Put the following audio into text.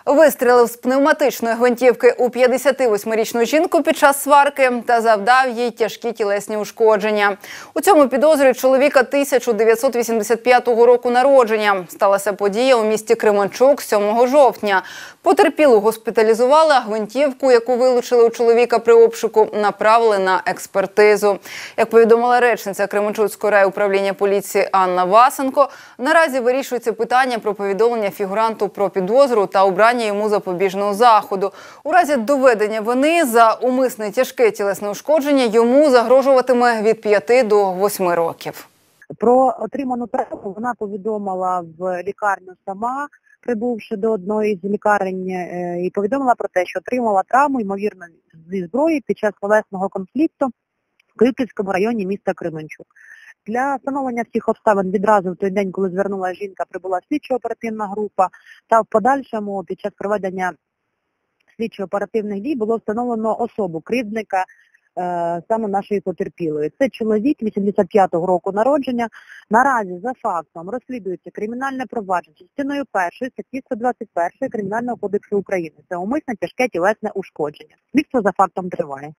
Вистрілив з пневматичної гвинтівки у 58-річну жінку під час сварки та завдав їй тяжкі тілесні ушкодження. У цьому підозрюють чоловіка 1985 року народження. Сталася подія у місті Кременчук 7 жовтня. Потерпілу госпіталізували, а гвинтівку, яку вилучили у чоловіка при обшуку, направили на експертизу. Як повідомила речниця Кременчуцького райуправління поліції Анна Васенко, наразі вирішується питання про повідомлення фігуранту про підозру та обрання йому запобіжного заходу. У разі доведення вини за умисне тяжке тілесне ушкодження йому загрожуватиме від 5 до 8 років. Про отриману травму вона повідомила в лікарню сама, прибувши до одної з лікарень, і повідомила про те, що отримала травму, ймовірно, зі зброї під час словесного конфлікту в Крюківському районі міста Кременчук. Для встановлення всіх обставин відразу в той день, коли звернулася жінка, прибула слідчо-оперативна група, та в подальшому під час проведення слідчо-оперативних дій було встановлено особу кривдника саме нашої потерпілої. Це чоловік 85-го року народження. Наразі за фактом розслідується кримінальне провадження частиною 1 статті 121 Кримінального кодексу України. Це умисне тяжке тілесне ушкодження. Слідство за фактом триває.